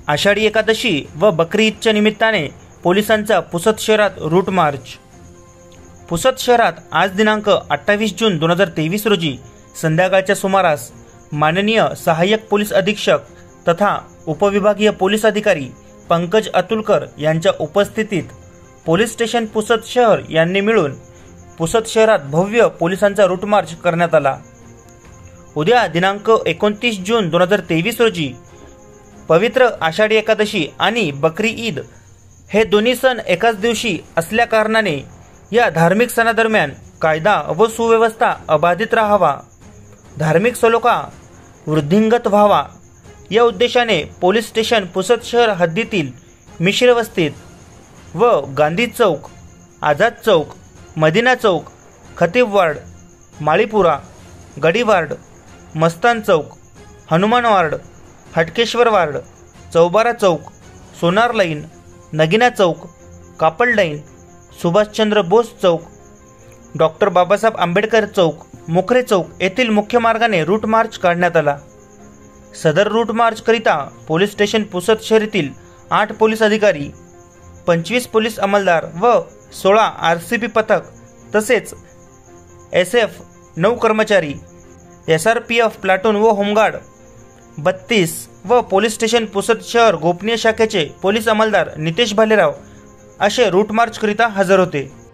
आषाढी एकादशी व बकरी ईदच्या निमित्ताने पोलिसांचा पुसद शहरात रूट मार्च। पुसद शहरात आज दिनांक 28 जून 2023 रोजी संध्याकाळच्या सुमारास माननीय सहाय्यक पोलीस अधीक्षक तथा उपविभागीय पोलीस अधिकारी पंकज अतुलकर यांच्या उपस्थितीत पोलीस स्टेशन पुसद शहर यांनी मिळून पुसद शहरात भव्य पोलिसांचा रूट मार्च करण्यात आला। उद्या दिनांक 29 जून 2023 रोजी पवित्र आषाढी एकादशी आणि बकरी ईद हे दोन्ही सण एकाच दिवशी असल्या कारणाने या धार्मिक सणादरम्यान कायदा व सुव्यवस्था अबाधित राहावा, धार्मिक सलोखा वृद्धिंगत व्हावा या उद्देशाने पोलीस स्टेशन पुसद शहर हद्दीतील मिश्र वस्तीत व Gandhi Chowk, Azad Chowk, Madina Chowk, Khatib ward, Malipura, Gadi ward, Mastan Chowk, Hanuman ward, Hatkeshwar ward, Chaubara Chowk, Sonar line, Nagina Chowk, Kapad line, Subhashchandra Bose Chowk, doctor Babasaheb Ambedkar Chowk, Mokhre Chowk येथील मुख्य मार्गाने रूट मार्च काढण्यात आला। सदर रूट मार्च करिता पोलीस स्टेशन पुसद शहरातील 8 पोलीस अधिकारी, 25 पोलीस अंमलदार व 16 RCP पथक तसेच SF 9 कर्मचारी, SRPF प्लाटून व होमगार्ड 32 व पोलीस स्टेशन पुसद शहर गोपनीय शाखेचे पोलीस अंमलदार नितेश भालेराव असे रूट मार्च करिता हजर होते।